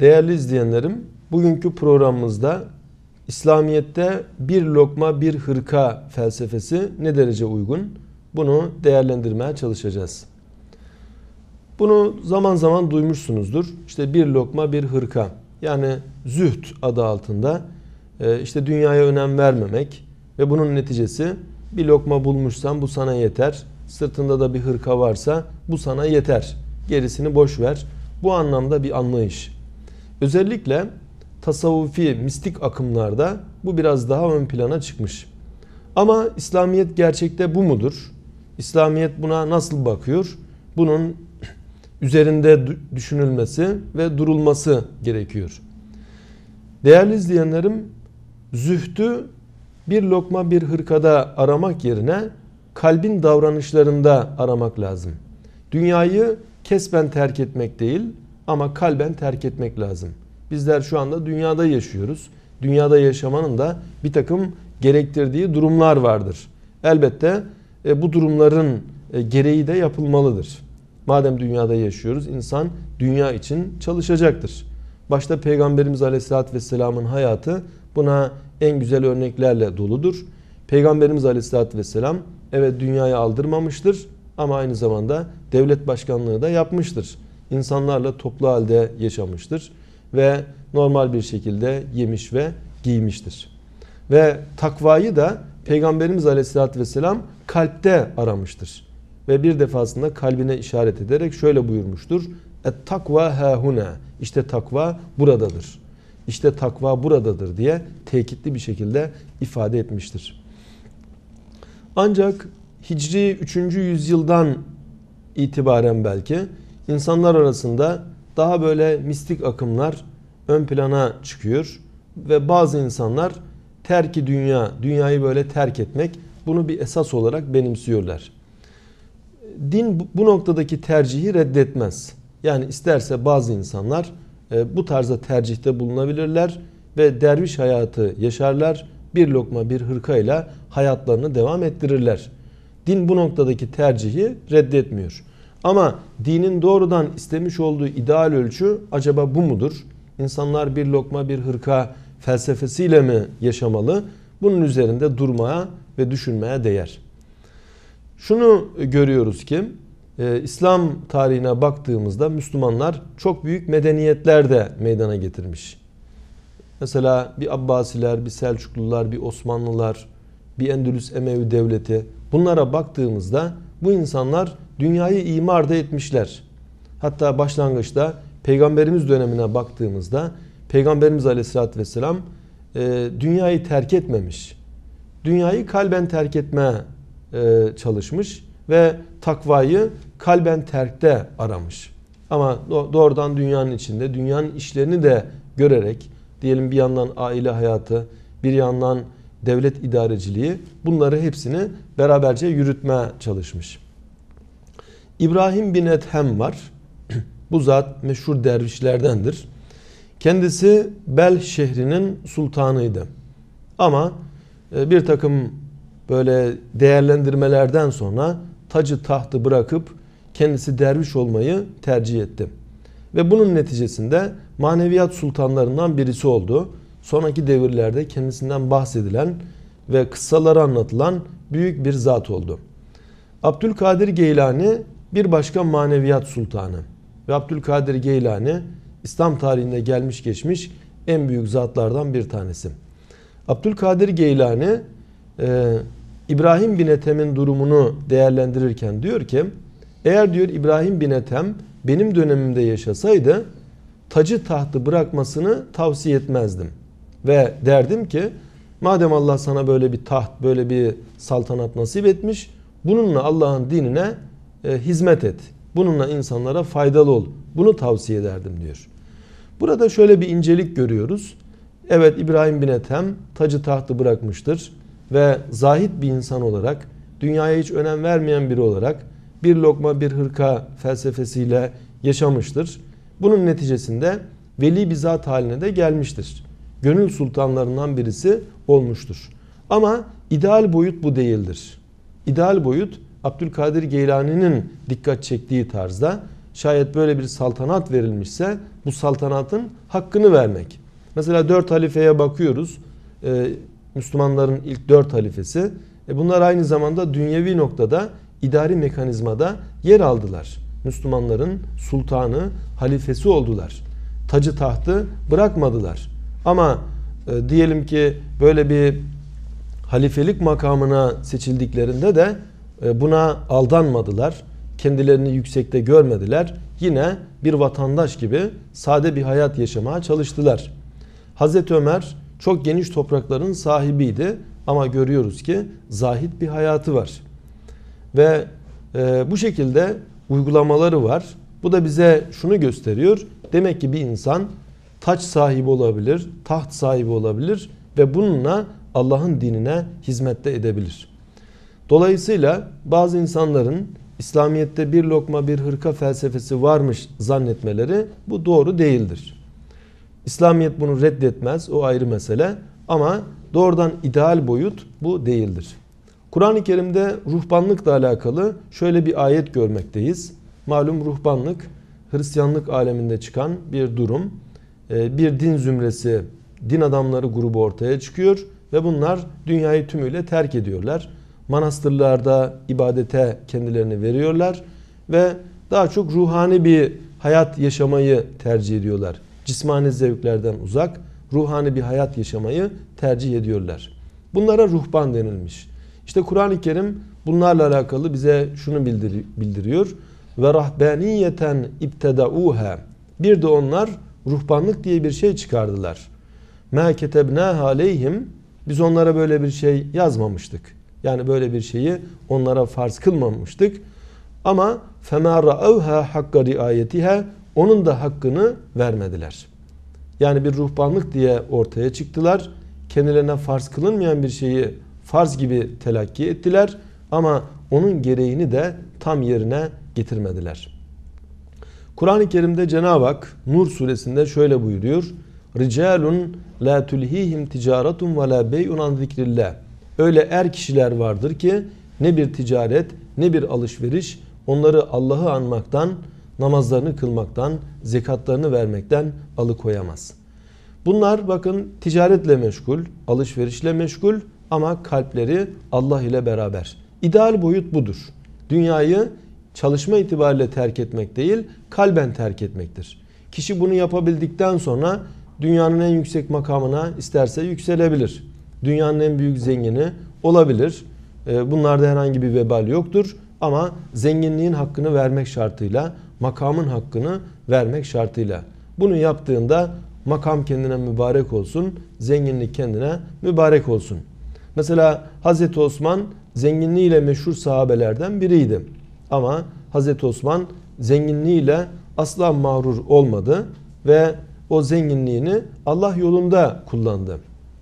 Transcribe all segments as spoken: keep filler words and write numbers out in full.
Değerli izleyenlerim, bugünkü programımızda İslamiyet'te bir lokma bir hırka felsefesi ne derece uygun? Bunu değerlendirmeye çalışacağız. Bunu zaman zaman duymuşsunuzdur. İşte bir lokma bir hırka. Yani zühd adı altında işte dünyaya önem vermemek ve bunun neticesi bir lokma bulmuşsan bu sana yeter. Sırtında da bir hırka varsa bu sana yeter. Gerisini boş ver. Bu anlamda bir anlayış. Özellikle tasavvufi, mistik akımlarda bu biraz daha ön plana çıkmış. Ama İslamiyet gerçekte bu mudur? İslamiyet buna nasıl bakıyor? Bunun üzerinde düşünülmesi ve durulması gerekiyor. Değerli izleyenlerim, zühdü bir lokma bir hırkada aramak yerine kalbin davranışlarında aramak lazım. Dünyayı kesben terk etmek değil ama kalben terk etmek lazım. Bizler şu anda dünyada yaşıyoruz. Dünyada yaşamanın da bir takım gerektirdiği durumlar vardır. Elbette e, bu durumların e, gereği de yapılmalıdır. Madem dünyada yaşıyoruz, insan dünya için çalışacaktır. Başta Peygamberimiz Aleyhisselatü Vesselam'ın hayatı buna en güzel örneklerle doludur. Peygamberimiz Aleyhisselatü Vesselam evet dünyaya aldırmamıştır ama aynı zamanda devlet başkanlığı da yapmıştır. İnsanlarla toplu halde yaşamıştır ve normal bir şekilde yemiş ve giymiştir. Ve takvayı da Peygamberimiz Aleyhisselatü Vesselam kalpte aramıştır. Ve bir defasında kalbine işaret ederek şöyle buyurmuştur. Et takva hâhuna. İşte takva buradadır. İşte takva buradadır diye tekitli bir şekilde ifade etmiştir. Ancak Hicri üçüncü yüzyıldan itibaren belki insanlar arasında daha böyle mistik akımlar ön plana çıkıyor ve bazı insanlar terki dünya, dünyayı böyle terk etmek, bunu bir esas olarak benimsiyorlar. Din bu noktadaki tercihi reddetmez. Yani isterse bazı insanlar bu tarzda tercihte bulunabilirler ve derviş hayatı yaşarlar. Bir lokma bir hırkayla hayatlarını devam ettirirler. Din bu noktadaki tercihi reddetmiyor. Ama dinin doğrudan istemiş olduğu ideal ölçü acaba bu mudur? İnsanlar bir lokma bir hırka felsefesiyle mi yaşamalı? Bunun üzerinde durmaya ve düşünmeye değer. Şunu görüyoruz ki İslam tarihine baktığımızda Müslümanlar çok büyük medeniyetler de meydana getirmiş. Mesela bir Abbasiler, bir Selçuklular, bir Osmanlılar, bir Endülüs Emevi Devleti. Bunlara baktığımızda bu insanlar dünyayı imar da etmişler. Hatta başlangıçta Peygamberimiz dönemine baktığımızda Peygamberimiz Aleyhisselatü Vesselam e, dünyayı terk etmemiş. Dünyayı kalben terk etmeye e, çalışmış ve takvayı kalben terkte aramış. Ama doğrudan dünyanın içinde dünyanın işlerini de görerek, diyelim bir yandan aile hayatı, bir yandan devlet idareciliği, bunları hepsini beraberce yürütmeye çalışmış. İbrahim bin Ethem var. Bu zat meşhur dervişlerdendir. Kendisi Bel şehrinin sultanıydı. Ama bir takım böyle değerlendirmelerden sonra tacı tahtı bırakıp kendisi derviş olmayı tercih etti. Ve bunun neticesinde maneviyat sultanlarından birisi oldu. Sonraki devirlerde kendisinden bahsedilen ve kıssaları anlatılan büyük bir zat oldu. Abdülkadir Geylani bir başka maneviyat sultanı. Ve Abdülkadir Geylani İslam tarihinde gelmiş geçmiş en büyük zatlardan bir tanesi. Abdülkadir Geylani e, İbrahim bin Ethem'in durumunu değerlendirirken diyor ki, eğer diyor İbrahim bin Ethem benim dönemimde yaşasaydı tacı tahtı bırakmasını tavsiye etmezdim. Ve derdim ki madem Allah sana böyle bir taht, böyle bir saltanat nasip etmiş, bununla Allah'ın dinine e, hizmet et. Bununla insanlara faydalı ol. Bunu tavsiye ederdim diyor. Burada şöyle bir incelik görüyoruz. Evet, İbrahim bin Ethem tacı tahtı bırakmıştır ve zahid bir insan olarak, dünyaya hiç önem vermeyen biri olarak bir lokma bir hırka felsefesiyle yaşamıştır. Bunun neticesinde veli bir zat haline de gelmiştir. Gönül sultanlarından birisi olmuştur. Ama ideal boyut bu değildir. İdeal boyut Abdülkadir Geylani'nin dikkat çektiği tarzda şayet böyle bir saltanat verilmişse bu saltanatın hakkını vermek. Mesela dört halifeye bakıyoruz. Ee, Müslümanların ilk dört halifesi. E bunlar aynı zamanda dünyevi noktada idari mekanizmada yer aldılar. Müslümanların sultanı, halifesi oldular. Tacı tahtı bırakmadılar. Ama e, diyelim ki böyle bir halifelik makamına seçildiklerinde de e, buna aldanmadılar. Kendilerini yüksekte görmediler. Yine bir vatandaş gibi sade bir hayat yaşamaya çalıştılar. Hazreti Ömer çok geniş toprakların sahibiydi ama görüyoruz ki zahit bir hayatı var. Ve e, bu şekilde uygulamaları var. Bu da bize şunu gösteriyor. Demek ki bir insan taç sahibi olabilir, taht sahibi olabilir ve bununla Allah'ın dinine hizmette edebilir. Dolayısıyla bazı insanların İslamiyet'te bir lokma bir hırka felsefesi varmış zannetmeleri bu doğru değildir. İslamiyet bunu reddetmez, o ayrı mesele, ama doğrudan ideal boyut bu değildir. Kur'an-ı Kerim'de ruhbanlıkla alakalı şöyle bir ayet görmekteyiz. Malum ruhbanlık Hristiyanlık aleminde çıkan bir durum. Bir din zümresi, din adamları grubu ortaya çıkıyor ve bunlar dünyayı tümüyle terk ediyorlar. Manastırlarda ibadete kendilerini veriyorlar ve daha çok ruhani bir hayat yaşamayı tercih ediyorlar. Cismani zevklerden uzak, ruhani bir hayat yaşamayı tercih ediyorlar. Bunlara ruhban denilmiş. İşte Kur'an-ı Kerim bunlarla alakalı bize şunu bildiriyor. Ve rahbaniyeten ibtedauha. Bir de onlar ruhbanlık diye bir şey çıkardılar. Ma ketebnaha aleyhim. Biz onlara böyle bir şey yazmamıştık. Yani böyle bir şeyi onlara farz kılmamıştık. Ama fema ra'avha hakka riayetiha. Onun da hakkını vermediler. Yani bir ruhbanlık diye ortaya çıktılar. Kendilerine farz kılınmayan bir şeyi farz gibi telakki ettiler. Ama onun gereğini de tam yerine getirmediler. Kur'an-ı Kerim'de Cenab-ı Hak Nur suresinde şöyle buyuruyor. Ricalun la tulhihim ticaretun ve la bey'un an zikrillah. Öyle er kişiler vardır ki ne bir ticaret ne bir alışveriş onları Allah'ı anmaktan, namazlarını kılmaktan, zekatlarını vermekten alıkoyamaz. Bunlar bakın ticaretle meşgul, alışverişle meşgul ama kalpleri Allah ile beraber. İdeal boyut budur. Dünyayı çalışma itibariyle terk etmek değil, kalben terk etmektir. Kişi bunu yapabildikten sonra dünyanın en yüksek makamına isterse yükselebilir. Dünyanın en büyük zengini olabilir. Bunlarda herhangi bir vebal yoktur. Ama zenginliğin hakkını vermek şartıyla, makamın hakkını vermek şartıyla. Bunu yaptığında makam kendine mübarek olsun, zenginlik kendine mübarek olsun. Mesela Hazreti Osman zenginliğiyle meşhur sahabelerden biriydi. Ama Hazreti Osman zenginliğiyle asla mağrur olmadı ve o zenginliğini Allah yolunda kullandı.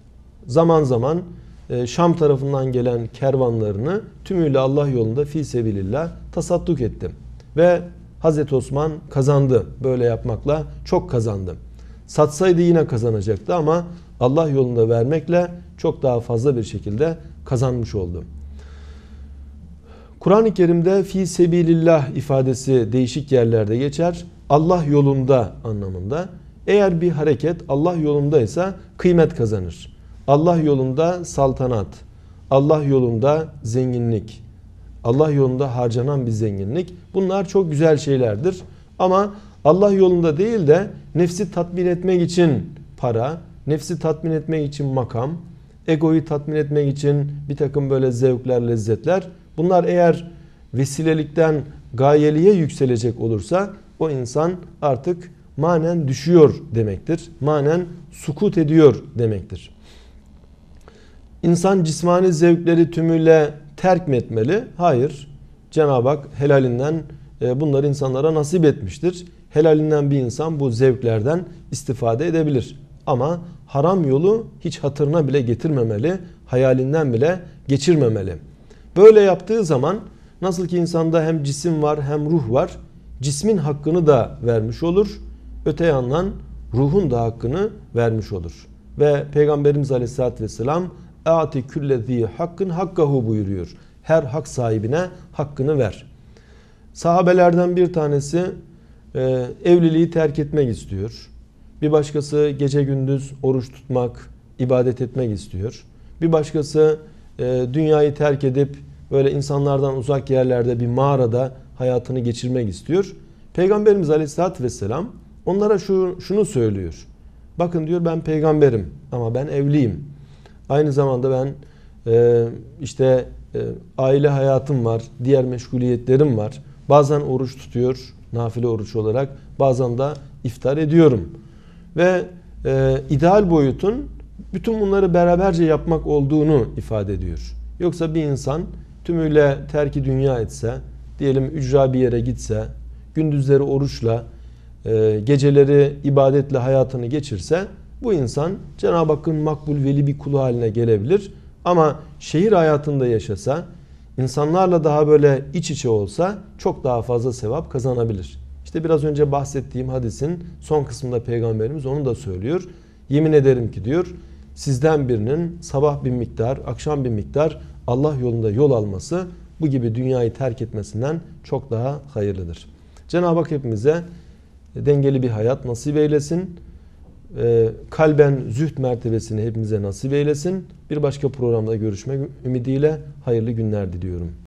Zaman zaman Şam tarafından gelen kervanlarını tümüyle Allah yolunda fi sebilillah tasadduk etti. Ve Hazreti Osman kazandı. Böyle yapmakla çok kazandı. Satsaydı yine kazanacaktı ama Allah yolunda vermekle çok daha fazla bir şekilde kazanmış oldu. Kur'an-ı Kerim'de fi sebilillah ifadesi değişik yerlerde geçer. Allah yolunda anlamında. Eğer bir hareket Allah yolundaysa kıymet kazanır. Allah yolunda saltanat, Allah yolunda zenginlik, Allah yolunda harcanan bir zenginlik. Bunlar çok güzel şeylerdir. Ama Allah yolunda değil de nefsi tatmin etmek için para, nefsi tatmin etmek için makam, egoyu tatmin etmek için bir takım böyle zevkler, lezzetler. Bunlar eğer vesilelikten gayeliğe yükselecek olursa o insan artık manen düşüyor demektir. Manen sukut ediyor demektir. İnsan cismani zevkleri tümüyle terk mi etmeli? Hayır. Cenab-ı Hak helalinden bunları insanlara nasip etmiştir. Helalinden bir insan bu zevklerden istifade edebilir. Ama haram yolu hiç hatırına bile getirmemeli, hayalinden bile geçirmemeli. Böyle yaptığı zaman nasıl ki insanda hem cisim var hem ruh var, cismin hakkını da vermiş olur. Öte yandan ruhun da hakkını vermiş olur. Ve Peygamberimiz Aleyhisselatü Vesselam "Âti küllezî hakkın hakkahu" buyuruyor. Her hak sahibine hakkını ver. Sahabelerden bir tanesi e, evliliği terk etmek istiyor. Bir başkası gece gündüz oruç tutmak, ibadet etmek istiyor. Bir başkası e, dünyayı terk edip böyle insanlardan uzak yerlerde bir mağarada hayatını geçirmek istiyor. Peygamberimiz Aleyhisselatü Vesselam onlara şu, şunu söylüyor. Bakın diyor, ben peygamberim ama ben evliyim. Aynı zamanda ben e, işte e, aile hayatım var, diğer meşguliyetlerim var. Bazen oruç tutuyor, nafile oruç olarak, bazen de iftar ediyorum. Ve e, ideal boyutun bütün bunları beraberce yapmak olduğunu ifade ediyor. Yoksa bir insan tümüyle terki dünya etse, diyelim ücra bir yere gitse, gündüzleri oruçla, e, geceleri ibadetle hayatını geçirse, bu insan Cenab-ı Hakk'ın makbul veli bir kulu haline gelebilir. Ama şehir hayatında yaşasa, insanlarla daha böyle iç içe olsa çok daha fazla sevap kazanabilir. İşte biraz önce bahsettiğim hadisin son kısmında Peygamberimiz onu da söylüyor. Yemin ederim ki diyor, sizden birinin sabah bir miktar, akşam bir miktar Allah yolunda yol alması bu gibi dünyayı terk etmesinden çok daha hayırlıdır. Cenab-ı Hak hepimize dengeli bir hayat nasip eylesin. Kalben zühd mertebesini hepimize nasip eylesin. Bir başka programda görüşmek ümidiyle hayırlı günler diliyorum.